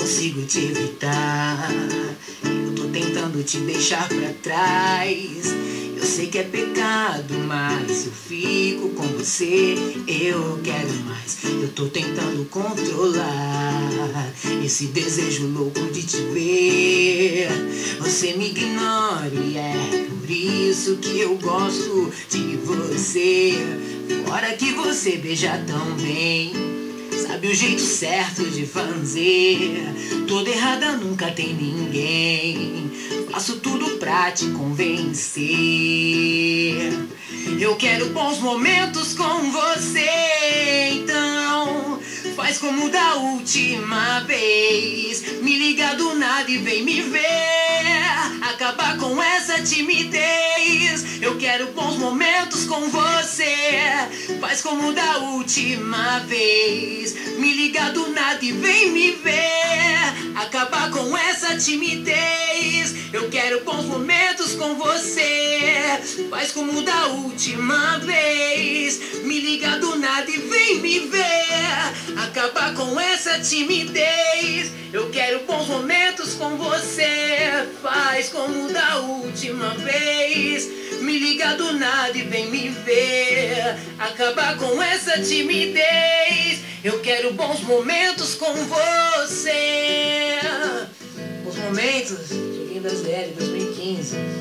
consigo te evitar. Eu tô tentando te deixar pra trás. Eu sei que é pecado, mas eu fico com você. Eu quero mais. Eu tô tentando controlar esse desejo louco de te ver. Você me ignora e é por isso que eu gosto de você. Fora que você beija tão bem, sabe o jeito certo de fazer. Toda errada nunca tem ninguém. Faço tudo pra te convencer. Eu quero bons momentos com você. Então faz como da última vez. Me liga do nada e vem me ver. Acabar com essa timidez. Eu quero bons momentos com você. Faz como da última vez. Me liga do nada e vem me ver. Acabar com essa timidez. Eu quero bons momentos com você. Faz como da última vez. Me liga do nada e vem me ver. Acabar com essa timidez. Eu quero bons momentos com você. Faz como da última vez. Me liga do nada e vem me ver. Acabar com essa timidez. Eu quero bons momentos com você. Bons momentos, Joguinho Brasileiro 2015.